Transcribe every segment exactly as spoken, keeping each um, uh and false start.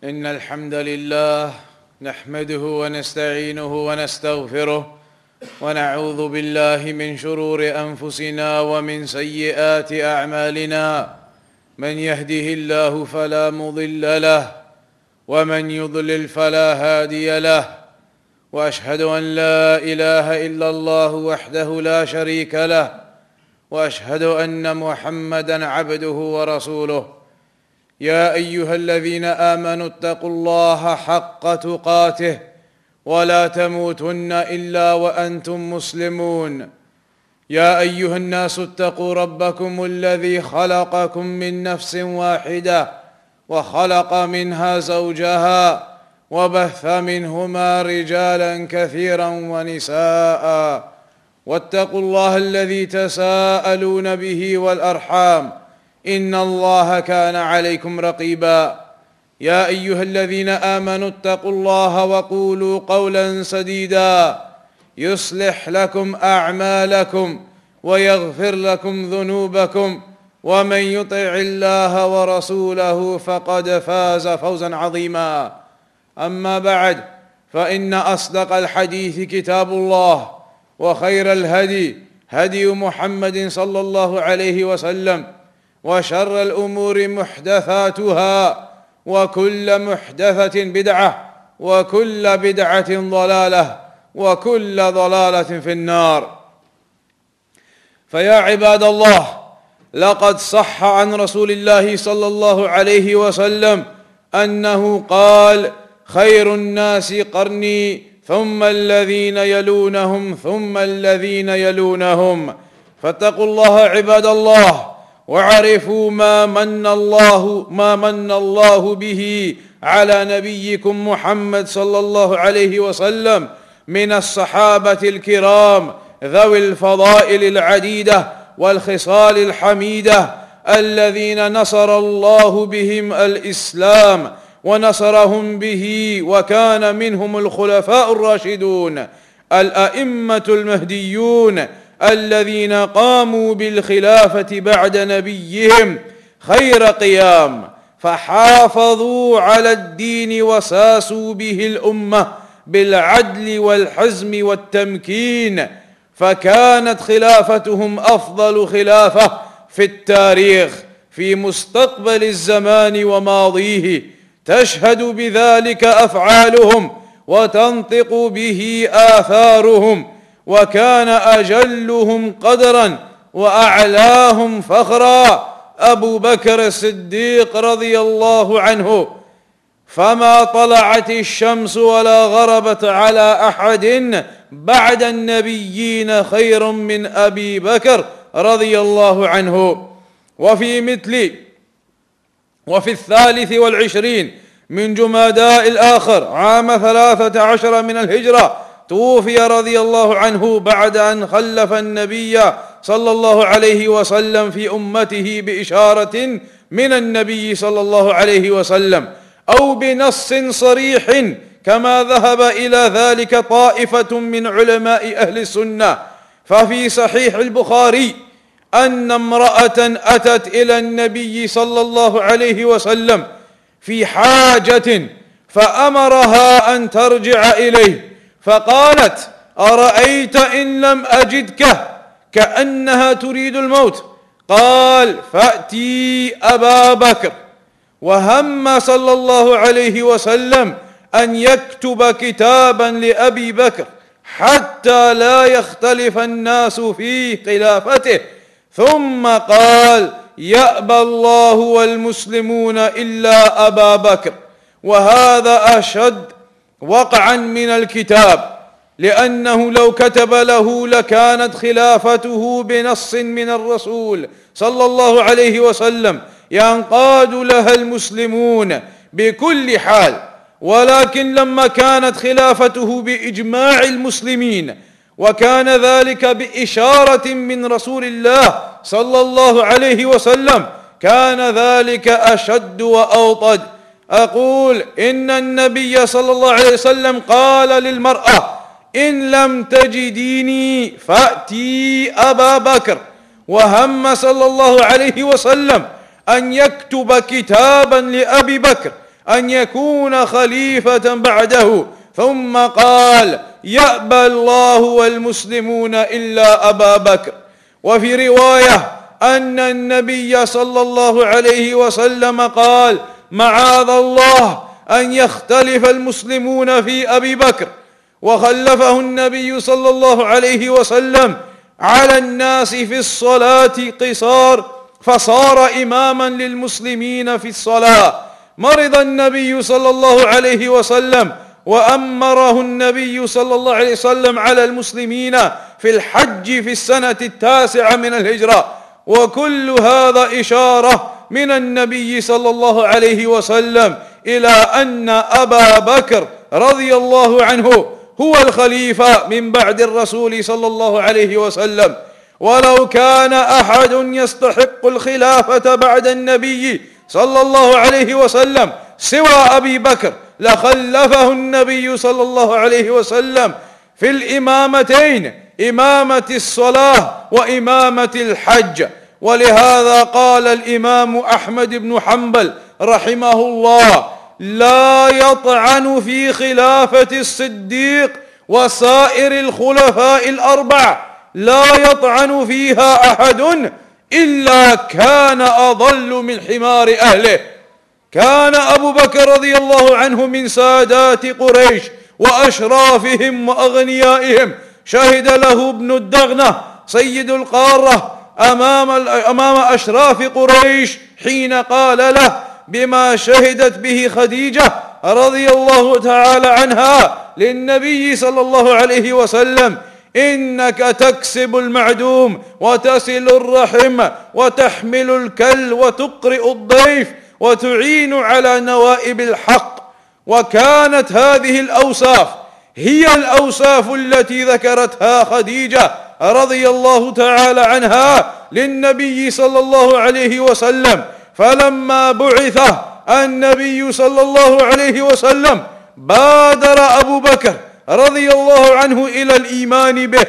إن الحمد لله نحمده ونستعينه ونستغفره ونعوذ بالله من شرور أنفسنا ومن سيئات أعمالنا. من يهده الله فلا مضل له ومن يضلل فلا هادي له، وأشهد أن لا إله إلا الله وحده لا شريك له، وأشهد أن محمدًا عبده ورسوله. يا أيها الذين آمنوا اتقوا الله حق تقاته ولا تموتن إلا وأنتم مسلمون. يا أيها الناس اتقوا ربكم الذي خلقكم من نفس واحدة وخلق منها زوجها وبث منهما رجالا كثيرا ونساء، واتقوا الله الذي تساءلون به والأرحام إن الله كان عليكم رقيبا. يا أيها الذين آمنوا اتقوا الله وقولوا قولا سديدا يصلح لكم أعمالكم ويغفر لكم ذنوبكم، ومن يطع الله ورسوله فقد فاز فوزا عظيما. أما بعد، فإن أصدق الحديث كتاب الله، وخير الهدي هدي محمد صلى الله عليه وسلم، وشر الأمور محدثاتها، وكل محدثة بدعة، وكل بدعة ضلالة، وكل ضلالة في النار. فيا عباد الله، لقد صح عن رسول الله صلى الله عليه وسلم أنه قال: خير الناس قرني ثم الذين يلونهم ثم الذين يلونهم. فاتقوا الله عباد الله، وعرفوا ما من الله ما من الله به على نبيكم محمد صلى الله عليه وسلم من الصحابة الكرام ذوي الفضائل العديدة والخصال الحميدة، الذين نصر الله بهم الإسلام ونصرهم به، وكان منهم الخلفاء الراشدون الأئمة المهديون الذين قاموا بالخلافة بعد نبيهم خير قيام، فحافظوا على الدين وساسوا به الأمة بالعدل والحزم والتمكين، فكانت خلافتهم أفضل خلافة في التاريخ في مستقبل الزمان وماضيه، تشهد بذلك أفعالهم وتنطق به آثارهم. وكان أجلهم قدرا وأعلاهم فخرا أبو بكر الصديق رضي الله عنه، فما طلعت الشمس ولا غربت على أحد بعد النبيين خير من أبي بكر رضي الله عنه. وفي مثل وفي الثالث والعشرين من جماداء الآخر عام ثلاثة عشر من الهجرة توفي رضي الله عنه بعد أن خلف النبي صلى الله عليه وسلم في أمته بإشارة من النبي صلى الله عليه وسلم أو بنص صريح، كما ذهب إلى ذلك طائفة من علماء أهل السنة. ففي صحيح البخاري أن امرأة أتت إلى النبي صلى الله عليه وسلم في حاجة فأمرها أن ترجع إليه، فقالت: أرأيت إن لم أجدك، كأنها تريد الموت. قال: فأتي أبا بكر. وهم صلى الله عليه وسلم أن يكتب كتابا لأبي بكر حتى لا يختلف الناس في خلافته، ثم قال: يأبى الله والمسلمون إلا أبا بكر. وهذا أشد وقعا من الكتاب، لأنه لو كتب له لكانت خلافته بنص من الرسول صلى الله عليه وسلم ينقاد لها المسلمون بكل حال. ولكن لما كانت خلافته بإجماع المسلمين، وكان ذلك بإشارة من رسول الله صلى الله عليه وسلم، كان ذلك أشد وأوطد. أقول إن النبي صلى الله عليه وسلم قال للمرأة: إن لم تجديني فأتي أبا بكر. وهم صلى الله عليه وسلم أن يكتب كتابا لأبي بكر أن يكون خليفة بعده، ثم قال: يأبى الله والمسلمون إلا أبا بكر. وفي رواية أن النبي صلى الله عليه وسلم قال: معاذ الله أن يختلف المسلمون في أبي بكر. وخلفه النبي صلى الله عليه وسلم على الناس في الصلاة قصار، فصار إماما للمسلمين في الصلاة. مرض النبي صلى الله عليه وسلم وأمره النبي صلى الله عليه وسلم على المسلمين في الحج في السنة التاسعة من الهجرة. وكل هذا إشارة من النبي صلى الله عليه وسلم إلى أن أبا بكر رضي الله عنه هو الخليفة من بعد الرسول صلى الله عليه وسلم. ولو كان أحد يستحق الخلافة بعد النبي صلى الله عليه وسلم سوى أبي بكر لخلفه النبي صلى الله عليه وسلم في الإمامتين، إمامة الصلاة وإمامة الحج. ولهذا قال الإمام أحمد بن حنبل رحمه الله: لا يطعن في خلافة الصديق وسائر الخلفاء الأربع، لا يطعن فيها أحد إلا كان أضل من حمار أهله. كان أبو بكر رضي الله عنه من سادات قريش وأشرافهم وأغنيائهم، شهد له ابن الدغنة سيد القارة أمام أمام أشراف قريش حين قال له بما شهدت به خديجة رضي الله تعالى عنها للنبي صلى الله عليه وسلم: إنك تكسب المعدوم وتصل الرحم وتحمل الكل وتقرئ الضيف وتعين على نوائب الحق. وكانت هذه الأوصاف هي الأوصاف التي ذكرتها خديجة رضي الله تعالى عنها للنبي صلى الله عليه وسلم. فلما بعث النبي صلى الله عليه وسلم بادر أبو بكر رضي الله عنه إلى الإيمان به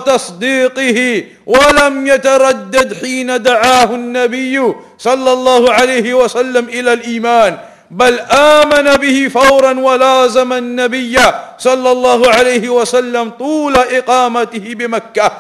وتصديقه، ولم يتردد حين دعاه النبي صلى الله عليه وسلم إلى الإيمان، بل آمن به فورا ولازم النبي صلى الله عليه وسلم طول إقامته بمكة،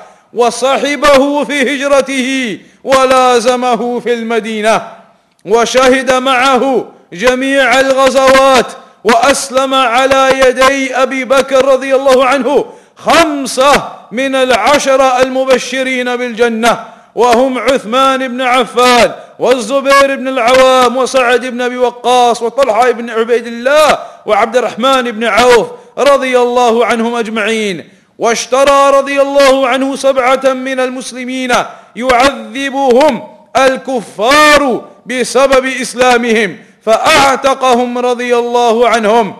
وصحبه في هجرته ولازمه في المدينة، وشهد معه جميع الغزوات، وأسلم على يدي أبي بكر رضي الله عنه خمسة من العشرة المبشرين بالجنة، وهم عثمان بن عفان والزبير بن العوام وسعد بن أبي وقاص وطلحة بن عبيد الله وعبد الرحمن بن عوف رضي الله عنهم أجمعين. واشترى رضي الله عنه سبعة من المسلمين يعذبهم الكفار بسبب إسلامهم، فأعتقهم رضي الله عنهم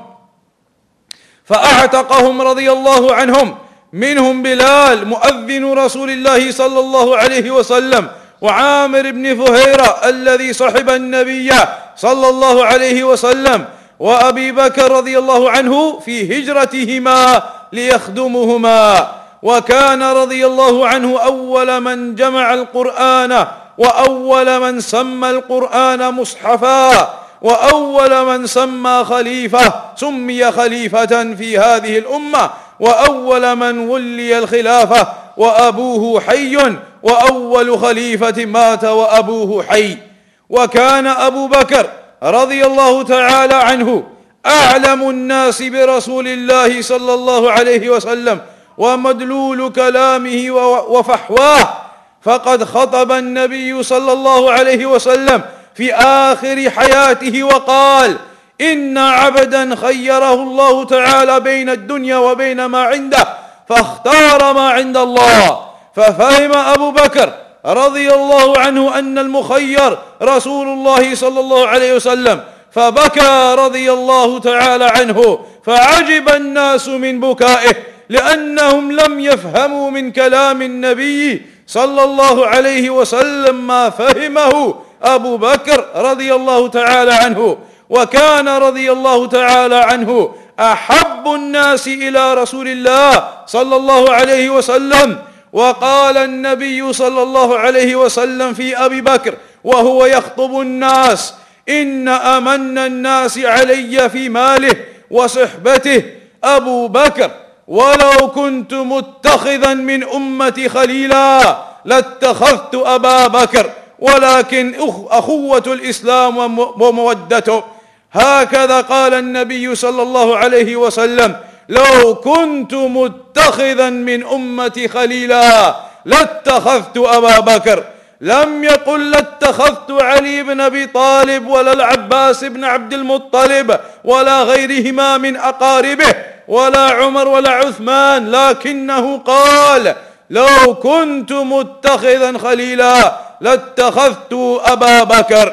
فأعتقهم رضي الله عنهم منهم بلال مؤذن رسول الله صلى الله عليه وسلم، وعامر بن فهيرة الذي صحب النبي صلى الله عليه وسلم، وأبي بكر رضي الله عنه في هجرتهما ليخدمهما. وكان رضي الله عنه أول من جمع القرآن، وأول من سمى القرآن مصحفا، وأول من سمى خليفة سمي خليفة في هذه الأمة، وأول من ولي الخلافة وأبوه حي، وأول خليفة مات وأبوه حي. وكان أبو بكر رضي الله تعالى عنه أعلم الناس برسول الله صلى الله عليه وسلم ومدلول كلامه وفحواه، فقد خطب النبي صلى الله عليه وسلم في آخر حياته وقال: إن عبدا خيره الله تعالى بين الدنيا وبين ما عنده فاختار ما عند الله. ففهم أبو بكر رضي الله عنه أن المخير رسول الله صلى الله عليه وسلم، فبكى رضي الله تعالى عنه، فعجب الناس من بكائه، لأنهم لم يفهموا من كلام النبي صلى الله عليه وسلم ما فهمه أبو بكر رضي الله تعالى عنه. وكان رضي الله تعالى عنه أحب الناس إلى رسول الله صلى الله عليه وسلم. وقال النبي صلى الله عليه وسلم في أبي بكر وهو يخطب الناس: إن أمن الناس علي في ماله وصحبته أبو بكر، ولو كنت متخذا من أمتي خليلا لاتخذت أبا بكر، ولكن أخوة الإسلام ومودته. هكذا قال النبي صلى الله عليه وسلم: لو كنت متخذا من أمتي خليلا لاتخذت أبا بكر. لم يقل لاتخذت علي بن أبي طالب ولا العباس بن عبد المطلب ولا غيرهما من أقاربه ولا عمر ولا عثمان، لكنه قال: لو كنت متخذا خليلا لاتخذت أبا بكر.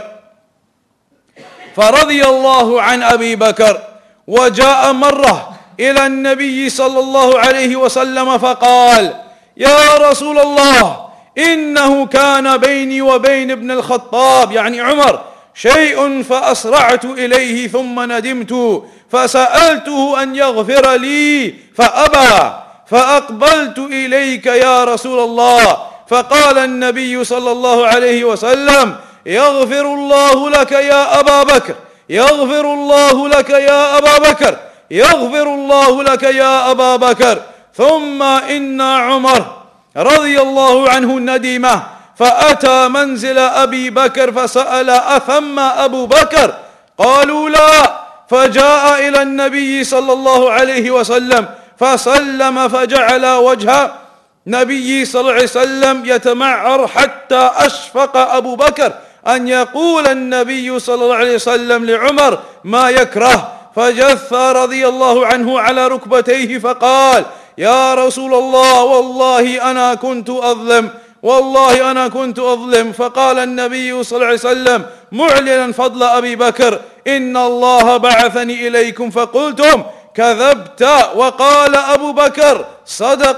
فرضي الله عن أبي بكر، وجاء مرة إلى النبي صلى الله عليه وسلم فقال: يا رسول الله، إنه كان بيني وبين ابن الخطاب يعني عمر شيء فأسرعت إليه ثم ندمت فسألته أن يغفر لي فأبى، فأقبلت إليك يا رسول الله. فقال النبي صلى الله عليه وسلم: يغفر الله لك يا أبا بكر، يغفر الله لك يا أبا بكر، يغفر الله لك يا أبا بكر. ثم إن عمر رضي الله عنه ندم فأتى منزل أبي بكر فسأل: أثم أبو بكر؟ قالوا: لا. فجاء إلى النبي صلى الله عليه وسلم فسلم، فجعل وجه النبي صلى الله عليه وسلم يتمعر حتى أشفق أبو بكر أن يقول النبي صلى الله عليه وسلم لعمر ما يكره، فجث رضي الله عنه على ركبتيه فقال: يا رسول الله، والله أنا كنت أظلم، والله أنا كنت أظلم. فقال النبي صلى الله عليه وسلم معلنا فضل أبي بكر: إن الله بعثني إليكم فقلتم كذبت. وقال أبو بكر: صدق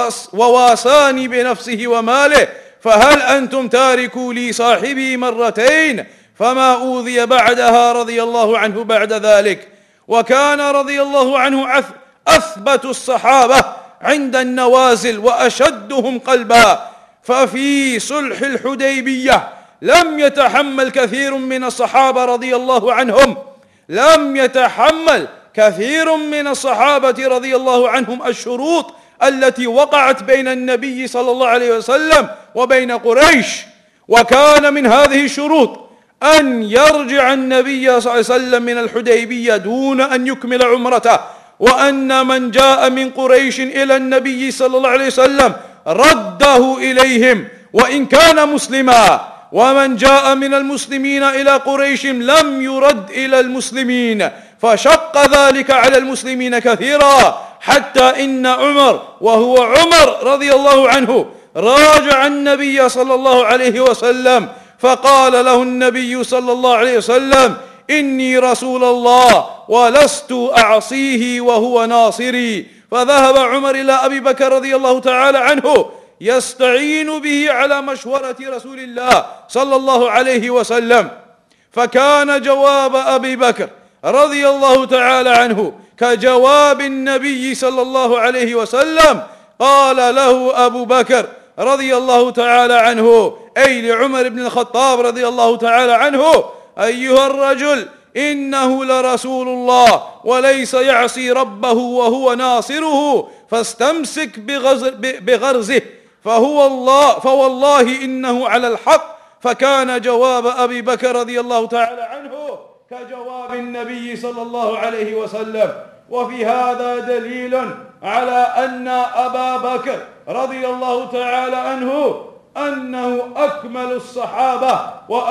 وواساني بنفسه وماله، فهل أنتم تاركوا لي صاحبي مرتين؟ فما أوذي بعدها رضي الله عنه بعد ذلك. وكان رضي الله عنه أثبت الصحابة عند النوازل وأشدهم قلبا، ففي صلح الحديبية لم يتحمل كثير من الصحابة رضي الله عنهم لم يتحمل كثير من الصحابة رضي الله عنهم الشروط التي وقعت بين النبي صلى الله عليه وسلم وبين قريش. وكان من هذه الشروط أن يرجع النبي صلى الله عليه وسلم من الحديبية دون أن يكمل عمرته، وأن من جاء من قريش إلى النبي صلى الله عليه وسلم رده إليهم وإن كان مسلما، ومن جاء من المسلمين إلى قريش لم يرد إلى المسلمين، فشق ذلك على المسلمين كثيرا، حتى إن عمر وهو عمر رضي الله عنه راجع النبي صلى الله عليه وسلم فقال له النبي صلى الله عليه وسلم: إني رسول الله ولست أعصيه وهو ناصري. فذهب عمر إلى أبي بكر رضي الله تعالى عنه يستعين به على مشورة رسول الله صلى الله عليه وسلم، فكان جواب أبي بكر رضي الله تعالى عنه كجواب النبي صلى الله عليه وسلم. قال له أبو بكر رضي الله تعالى عنه أي لعمر بن الخطاب رضي الله تعالى عنه: أيها الرجل، إنه لرسول الله وليس يعصي ربه وهو ناصره، فاستمسك بغرزه فهو الله فوالله إنه على الحق. فكان جواب أبي بكر رضي الله تعالى عنه كجواب النبي صلى الله عليه وسلم. وفي هذا دليل على أن أبا بكر رضي الله تعالى عنه أنه أكمل الصحابة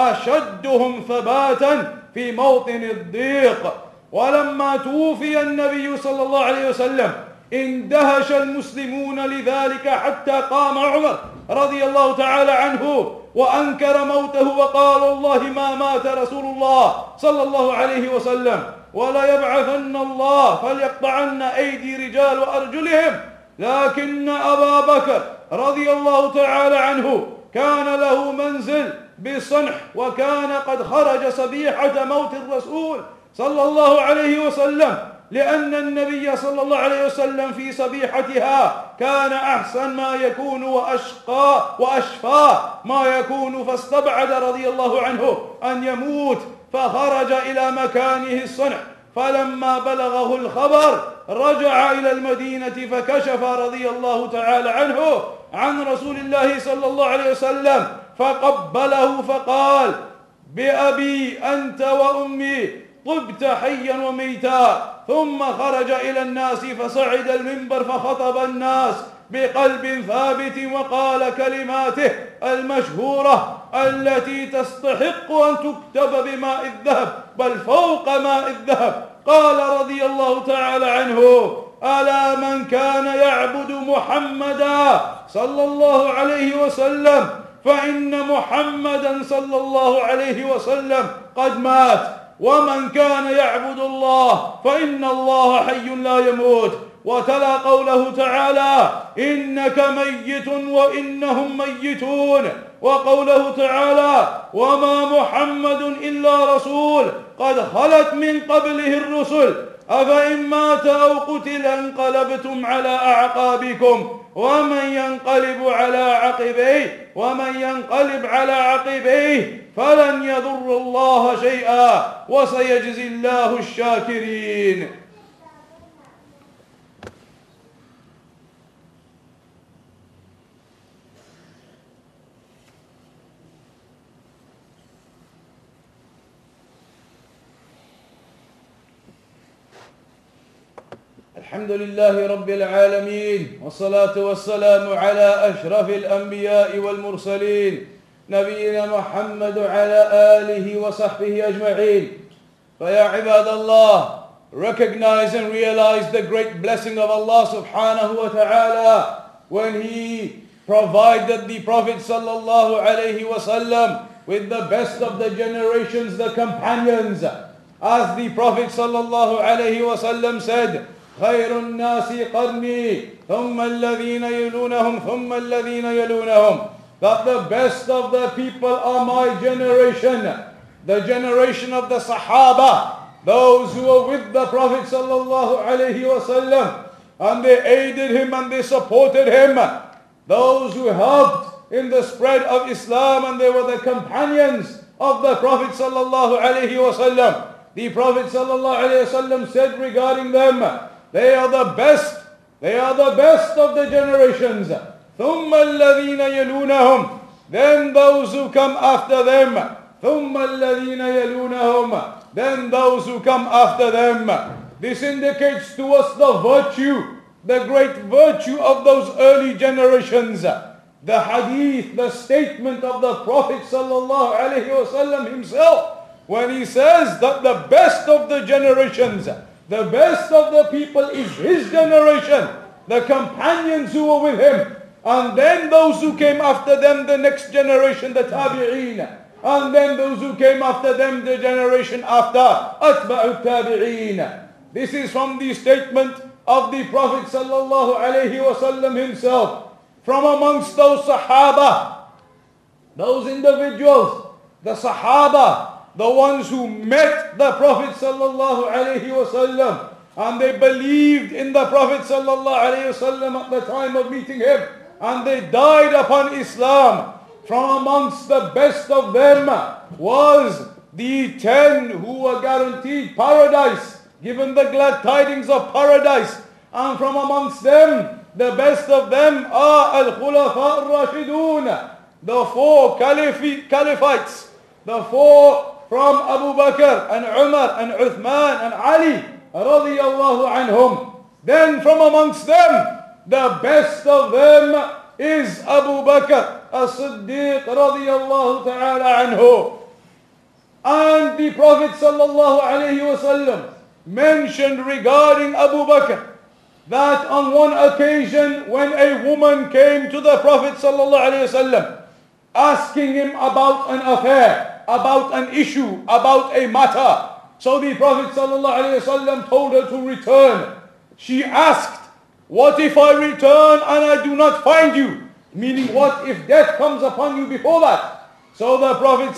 وأشدهم ثباتا في موطن الضيق. ولما توفي النبي صلى الله عليه وسلم اندهش المسلمون لذلك حتى قام عمر رضي الله تعالى عنه وأنكر موته وقال: والله ما مات رسول الله صلى الله عليه وسلم، ولا يبعثن الله فليقطعن أيدي رجال وأرجلهم. لكن أبا بكر رضي الله تعالى عنه كان له منزل بصنح، وكان قد خرج صبيحة موت الرسول صلى الله عليه وسلم، لأن النبي صلى الله عليه وسلم في صبيحتها كان أحسن ما يكون وأشقى وأشفى ما يكون، فاستبعد رضي الله عنه أن يموت فخرج إلى مكانه الصنع، فلما بلغه الخبر رجع إلى المدينة فكشف رضي الله تعالى عنه عن رسول الله صلى الله عليه وسلم فقبله فقال: بأبي أنت وأمي طبت حيا وميتا. ثم خرج إلى الناس فصعد المنبر فخطب الناس بقلب ثابت وقال كلماته المشهورة التي تستحق أن تكتب بماء الذهب بل فوق ماء الذهب. قال رضي الله تعالى عنه: ألا من كان يعبد محمدا صلى الله عليه وسلم فإن محمدا صلى الله عليه وسلم قد مات، ومن كان يعبد الله فإن الله حي لا يموت. وتلا قوله تعالى: إنك ميت وإنهم ميتون. وقوله تعالى: وما محمد إلا رسول قد خلت من قبله الرسل أفإن مات أو قتل انقلبتم على أعقابكم ومن ينقلب على عقبيه ومن ينقلب على عقبيه فلن يضر الله شيئا وسيجزي الله الشاكرين. الحمد لله رب العالمين، والصلاة والسلام على أشرف الأنبياء والمرسلين نبينا محمد وعلى آله وصحبه أجمعين. فيا عباد الله, recognize and realize the great blessing of Allah subhanahu wa ta'ala when He provided the Prophet sallallahu alayhi wa sallam with the best of the generations, the companions. As the Prophet sallallahu alayhi wa sallam said, خير الناس قرني ثم الذين يلونهم ثم الذين يلونهم, that the best of the people are my generation, the generation of the Sahaba, those who were with the Prophet sallallahu alaihi wasallam and they aided him and they supported him, those who helped in the spread of Islam, and they were the companions of the Prophet sallallahu alaihi wasallam. The Prophet sallallahu alaihi wasallam said regarding them, they are the best, they are the best of the generations. ثُمَّ الَّذِينَ يَلُونَهُمْ, then those who come after them. ثُمَّ الَّذِينَ يَلُونَهُمْ, then those who come after them. This indicates to us the virtue, the great virtue of those early generations. The hadith, the statement of the Prophet sallallahu alaihi wasallam himself, when he says that the best of the generations, the best of the people is his generation, the companions who were with him, and then those who came after them, the next generation, the tabi'een, and then those who came after them, the generation after, atba'u tabi'een. This is from the statement of the Prophet sallallahu alaihi wasallam himself. From amongst those Sahaba, those individuals, the Sahaba, the ones who met the Prophet sallallahu alaihi wasallam and they believed in the Prophet sallallahu alaihi wasallam at the time of meeting him, and they died upon Islam. From amongst the best of them was the ten who were guaranteed paradise, given the glad tidings of paradise. And from amongst them, the best of them are Al-Khulafa Ar-Rashidun, the four caliph- caliphites, the four from Abu Bakr and Umar and Uthman and Ali radiyallahu anhum. Then from amongst them, the best of them is Abu Bakr as-Siddiq radiyallahu ta'ala anhu. And the Prophet sallallahu alayhi wasallam mentioned regarding Abu Bakr that on one occasion when a woman came to the Prophet sallallahu alayhi wasallam asking him about an affair, about an issue, about a matter. So the Prophet ﷺ told her to return. She asked, what if I return and I do not find you? Meaning, what if death comes upon you before that? So the Prophet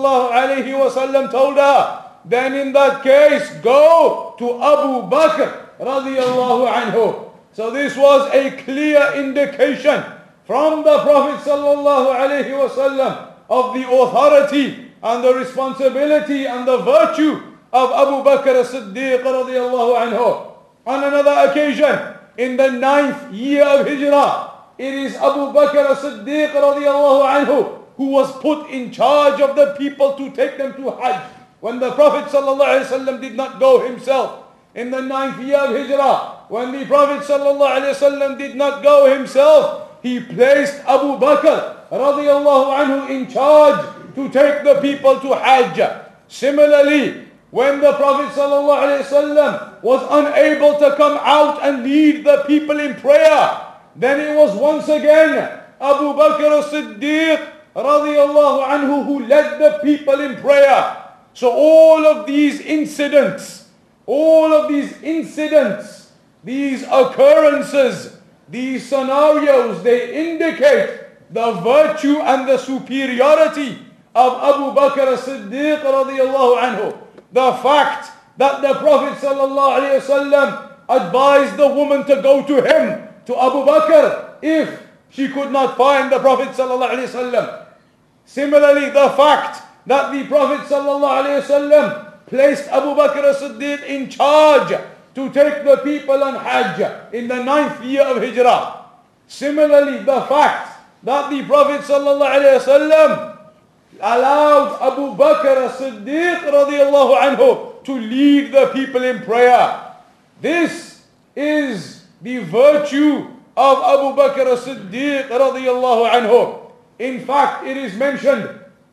ﷺ told her, then in that case, go to Abu Bakr radiyallahu anhu. So this was a clear indication from the Prophet ﷺ of the authority and the responsibility and the virtue of Abu Bakr as-Siddiq radiallahu anhu. On another occasion, in the ninth year of Hijrah, it is Abu Bakr as-Siddiq radiallahu anhu who was put in charge of the people to take them to Hajj. When the Prophet sallallahu alaihi wasallam did not go himself, in the ninth year of Hijrah, when the Prophet sallallahu alaihi wasallam did not go himself, he placed Abu Bakr radiallahu anhu in charge to take the people to Hajj. Similarly, when the Prophet sallallahu alaihi wasallam was unable to come out and lead the people in prayer, then it was once again Abu Bakr as-Siddiq radiallahu anhu who led the people in prayer. So all of these incidents, all of these incidents, these occurrences, these scenarios, they indicate the virtue and the superiority of Abu Bakr as-Siddiq radiallahu anhu. The fact that the Prophet sallallahu alaihi wasallam advised the woman to go to him, to Abu Bakr, if she could not find the Prophet sallallahu alaihi wasallam. Similarly, the fact that the Prophet sallallahu alaihi wasallam placed Abu Bakr as-Siddiq in charge to take the people on Hajj in the ninth year of Hijrah. Similarly, the fact that the Prophet sallallahu alaihi wasallam allowed Abu Bakr as-Siddiq radiallahu anhu to lead the people in prayer. This is the virtue of Abu Bakr as-Siddiq radiallahu anhu. In fact, it is mentioned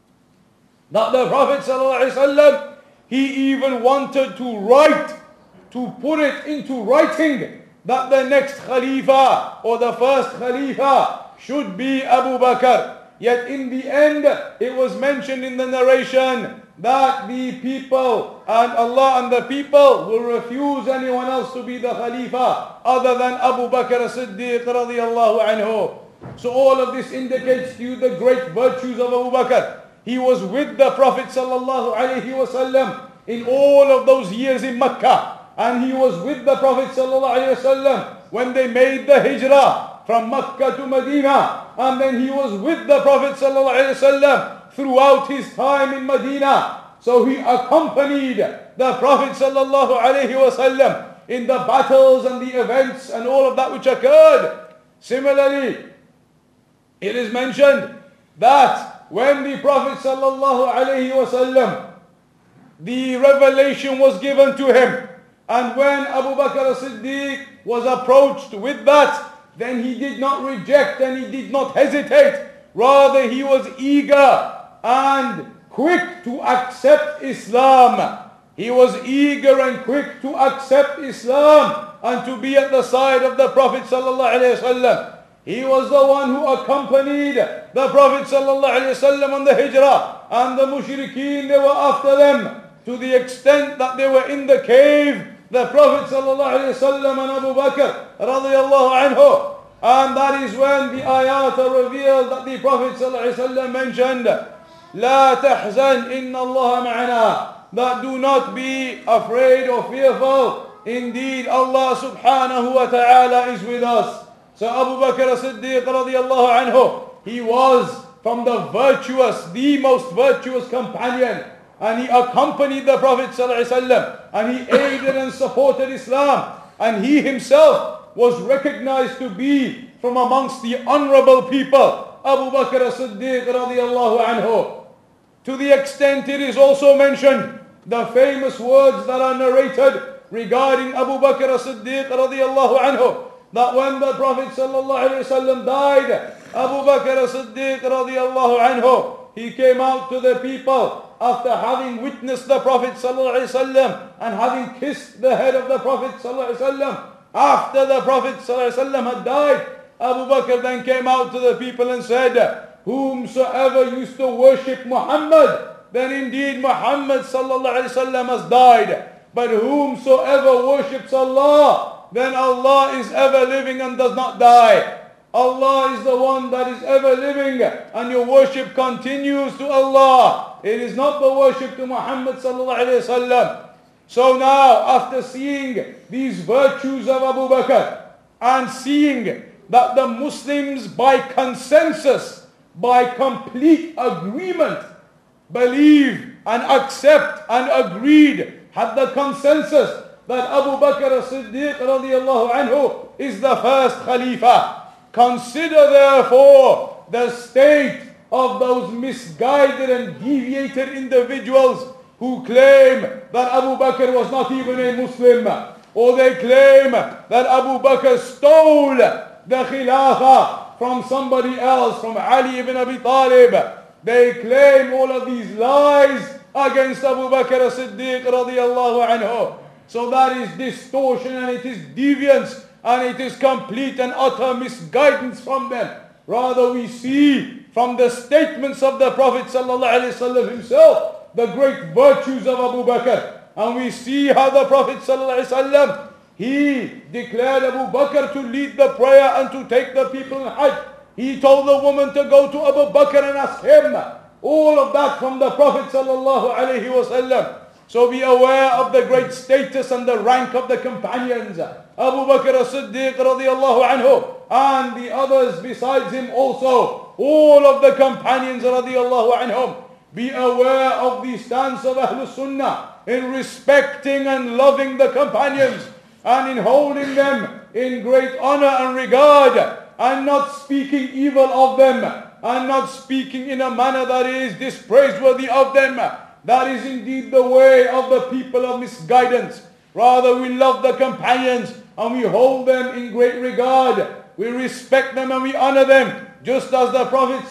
that the Prophet sallallahu alaihi wasallam, he even wanted to write, to put it into writing, that the next Khalifa or the first Khalifa should be Abu Bakr. Yet in the end, it was mentioned in the narration that the people and Allah and the people will refuse anyone else to be the Khalifa other than Abu Bakr as-Siddiq radiallahu anhu. So all of this indicates to you the great virtues of Abu Bakr. He was with the Prophet sallallahu alaihi wasallam in all of those years in Mecca, and he was with the Prophet sallallahu alaihi wasallam when they made the hijrah from Mecca to Medina, and then he was with the Prophet sallallahu alaihi wasallam throughout his time in Medina. So he accompanied the Prophet sallallahu alaihi wasallam in the battles and the events and all of that which occurred. Similarly, it is mentioned that when the Prophet sallallahu alaihi wasallam, the revelation was given to him, and when Abu Bakr as-Siddiq was approached with that, then he did not reject and he did not hesitate. Rather, he was eager and quick to accept Islam. He was eager and quick to accept Islam and to be at the side of the Prophet sallallahu alaihi wasallam. He was the one who accompanied the Prophet sallallahu alaihi wasallam on the hijrah, and the mushrikeen, they were after them to the extent that they were in the cave, the Prophet sallallahu alaihi wasallam and Abu Bakr radiyallahu anhu. And that is when the ayat are revealed that the Prophet sallallahu alaihi wasallam mentioned, "La tahzan, inna Allah ma'ana," that do not be afraid or fearful. Indeed, Allah subhanahu wa ta'ala is with us. So Abu Bakr as-Siddiq radiyallahu anhu, he was from the virtuous, the most virtuous companion, and he accompanied the Prophet sallallahu alaihi wasallam, and he aided and supported Islam, and he himself was recognized to be from amongst the honorable people, Abu Bakr as-Siddiq radiyallahu anhu. To the extent it is also mentioned, the famous words that are narrated regarding Abu Bakr as-Siddiq radiyallahu anhu, that when the Prophet sallallahu alaihi wasallam died, Abu Bakr as-Siddiq radiyallahu anhu, he came out to the people after having witnessed the Prophet sallallahu alaihi wasallam and having kissed the head of the Prophet sallallahu alaihi wasallam. After the Prophet sallallahu alaihi wasallam had died, Abu Bakr then came out to the people and said, "Whomsoever used to worship Muhammad, then indeed Muhammad sallallahu alaihi wasallam has died. But whomsoever worships Allah, then Allah is ever living and does not die. Allah is the one that is ever living, and your worship continues to Allah. It is not the worship to Muhammad sallallahu alaihi wasallam." So now, after seeing these virtues of Abu Bakr and seeing that the Muslims by consensus, by complete agreement, believed and accepted and agreed, had the consensus that Abu Bakr as-Siddiq radiallahu anhu is the first Khalifa. Consider therefore the state of those misguided and deviated individuals who claim that Abu Bakr was not even a Muslim, or they claim that Abu Bakr stole the Khilafah from somebody else, from Ali ibn Abi Talib. They claim all of these lies against Abu Bakr as-Siddiq radiallahu anhu. So that is distortion and it is deviance and it is complete and utter misguidance from them. Rather we see from the statements of the Prophet sallallahu alaihi wasallam himself the great virtues of Abu Bakr. And we see how the Prophet sallallahu alaihi wasallam, he declared Abu Bakr to lead the prayer and to take the people in Hajj. He told the woman to go to Abu Bakr and ask him. All of that from the Prophet sallallahu alaihi wasallam. So be aware of the great status and the rank of the companions. Abu Bakr as-Siddiq radiallahu anhu and the others besides him also. All of the companions radiallahu anhum. Be aware of the stance of Ahlul Sunnah in respecting and loving the companions and in holding them in great honor and regard and not speaking evil of them and not speaking in a manner that is dispraiseworthy of them. That is indeed the way of the people of misguidance. Rather we love the companions and we hold them in great regard. We respect them and we honor them. Just as the Prophet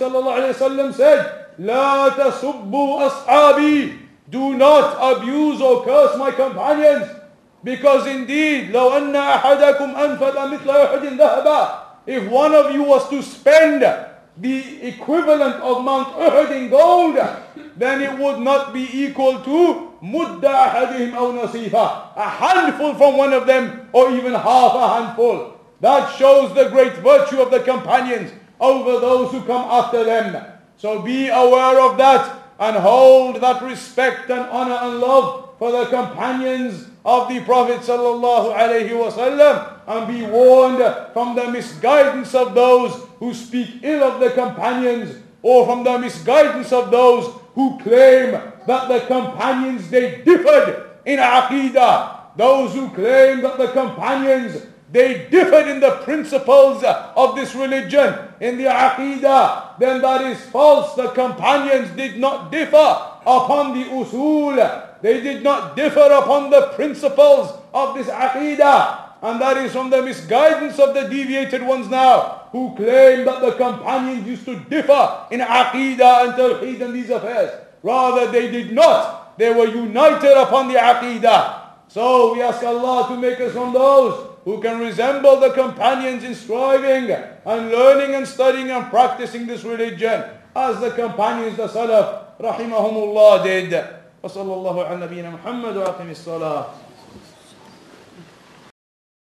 ﷺ said, "La tasubbu ashabi." Do not abuse or curse my companions. Because indeed, لو أن أحدكم أنفق مثل أحد ذهبا. If one of you was to spend the equivalent of Mount Uhud in gold, then it would not be equal to مد أحدهم أو نصيفا. A handful from one of them, or even half a handful. That shows the great virtue of the companions over those who come after them. So be aware of that and hold that respect and honor and love for the companions of the Prophet sallallahu alaihi wasallam, and be warned from the misguidance of those who speak ill of the companions, or from the misguidance of those who claim that the companions they differed in aqidah. Those who claim that the companions they differed in the principles of this religion, in the aqidah, then that is false. The companions did not differ upon the usul. They did not differ upon the principles of this aqidah. And that is from the misguidance of the deviated ones now, who claim that the companions used to differ in aqidah and tawheed and these affairs. Rather they did not. They were united upon the aqidah. So we ask Allah to make us from those who can resemble the companions in striving and learning and studying and practicing this religion as the companions, the Salaf, rahimahumullah, did. وصلى الله على نبينا محمد وأقم الصلاة.